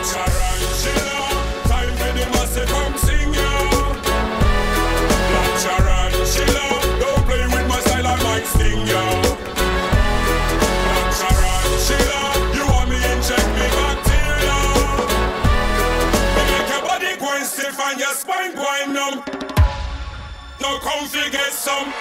Tarantula, time for the massive come sing ya. Black tarantula, don't play with my style, I might sting ya. Black tarantula, you want me inject me bacteria. Me make your body go stiff and your spine go numb. No comfy get some.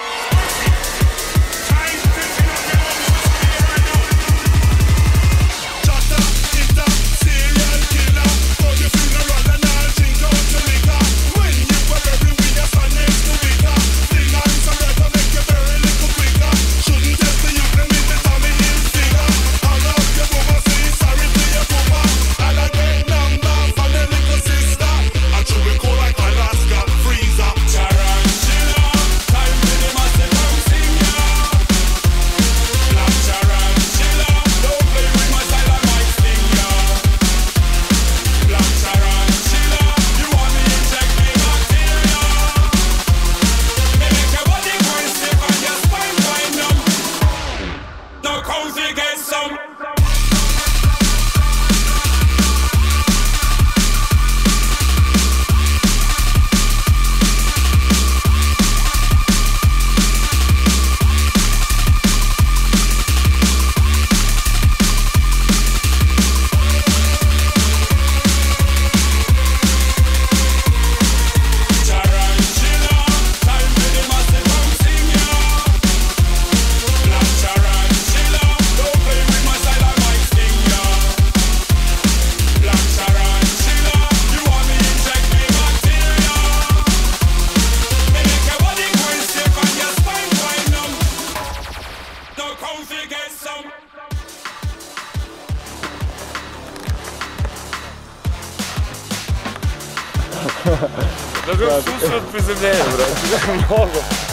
Даже в суд приземляем, брат. Много.